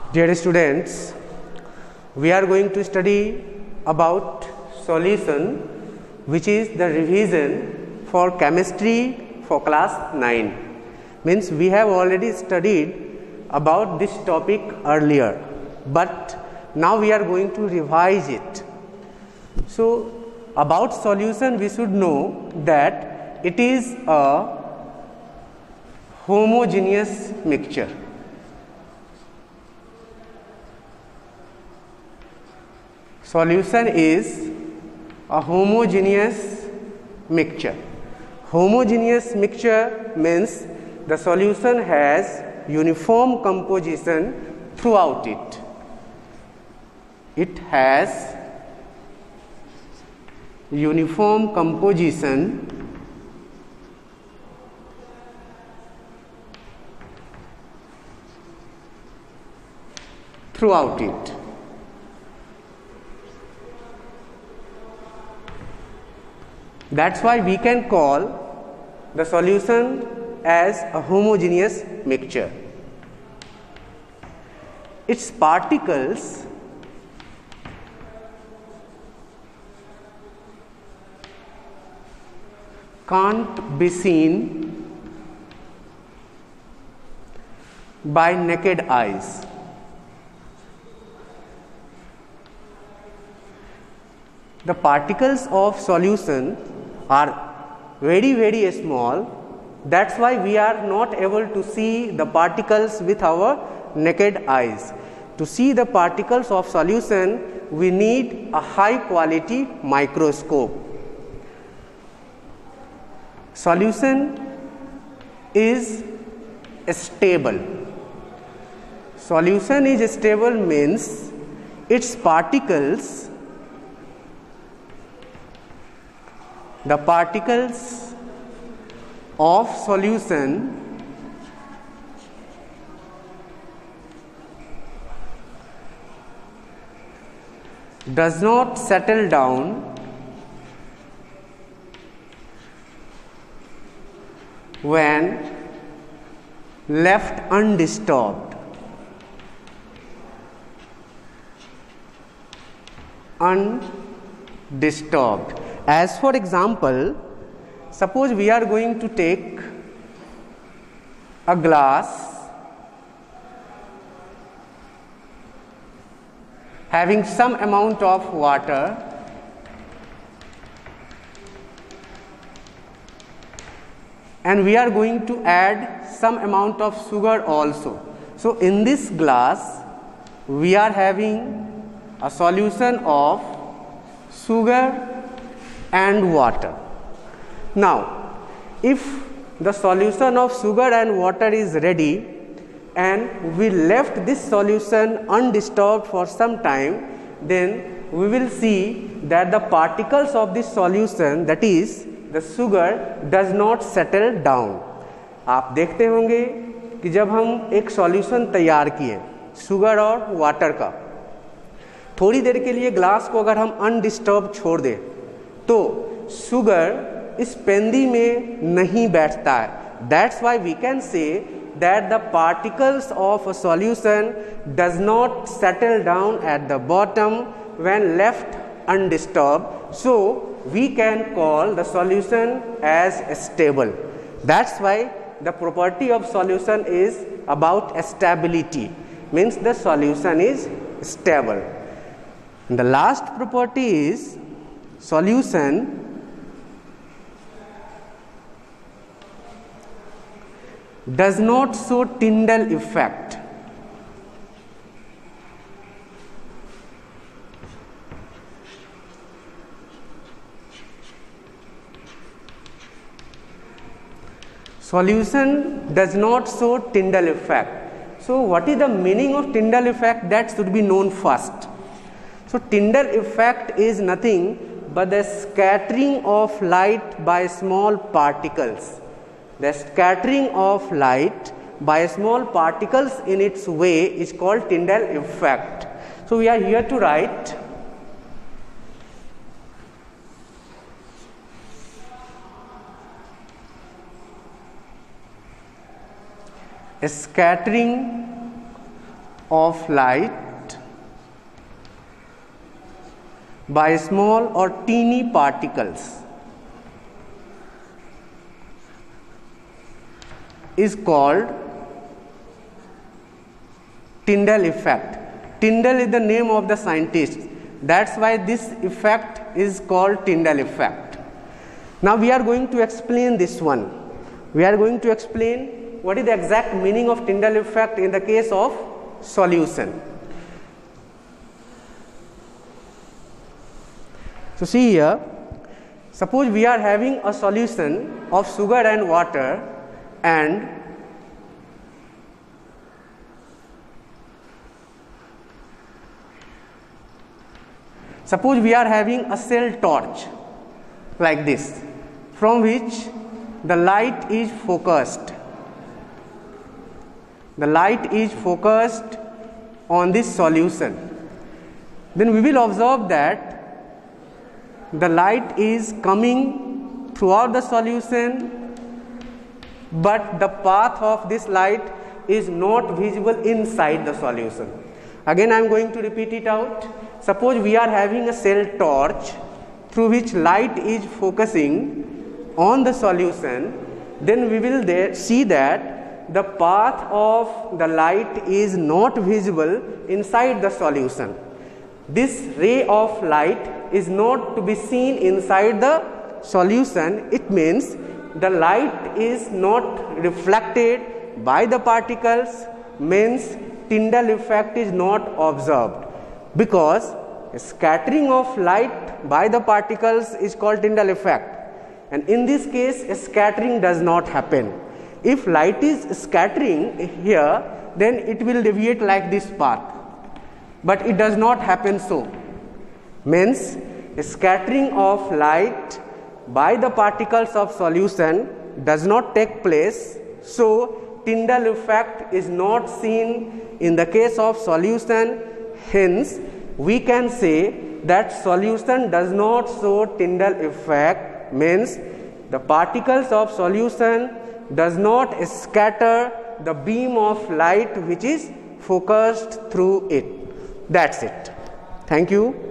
Dear students, we are going to study about solution, which is the revision for chemistry for class 9. Means we have already studied about this topic earlier, but now we are going to revise it. So about solution, we should know that it is a homogeneous mixture. Solution is a homogeneous mixture. Homogeneous mixture means the solution has uniform composition throughout it. It has uniform composition throughout it. That's why we can call the solution as a homogeneous mixture. Its particles can't be seen by naked eyes. The particles of solution are very small. That's why we are not able to see the particles with our naked eyes. To see the particles of solution, we need a high quality microscope. Solution is stable. Solution is stable means its particles, the particles of solution does not settle down when left undisturbed. As for example, suppose we are going to take a glass having some amount of water and we are going to add some amount of sugar also. So in this glass we are having a solution of sugar and water. Now if the solution of sugar and water is ready and we left this solution undisturbed for some time, then we will see that the particles of this solution, that is the sugar, does not settle down. आप देखते होंगे कि जब हम एक solution तैयार किए sugar और वाटर का, थोड़ी देर के लिए ग्लास को अगर हम अनडिस्टर्ब छोड़ दें तो शुगर इस पेंदी में नहीं बैठता है. That's why we can say that the particles of a solution does not settle down at the bottom when left undisturbed. So we can call the solution as stable. That's why the property of solution is about stability, means the solution is stable. The last property is solution does not show Tyndall effect. Solution does not show Tyndall effect. So what is the meaning of Tyndall effect? That should be known first. So Tyndall effect is nothing but the scattering of light by small particles. The scattering of light by small particles in its way is called Tyndall effect. So we are here to write scattering of light by small or teeny particles is called Tyndall effect. Tyndall is the name of the scientist. That's why this effect is called Tyndall effect. Now we are going to explain this one. We are going to explain what is the exact meaning of Tyndall effect in the case of solution. So see here, suppose we are having a solution of sugar and water, and suppose we are having a cell torch like this, from which the light is focused. The light is focused on this solution. Then we will observe that the light is coming throughout the solution, but the path of this light is not visible inside the solution. Again I am going to repeat it out. Suppose we are having a cell torch through which light is focusing on the solution, then we will see that the path of the light is not visible inside the solution. This ray of light is not to be seen inside the solution. It means the light is not reflected by the particles, means Tyndall effect is not observed, because scattering of light by the particles is called Tyndall effect, and in this case scattering does not happen. If light is scattering here, then it will deviate like this path, but it does not happen so. Means scattering of light by the particles of solution does not take place, so Tyndall effect is not seen in the case of solution. Hence we can say that solution does not show Tyndall effect, means the particles of solution does not scatter the beam of light which is focused through it. That's it. Thank you.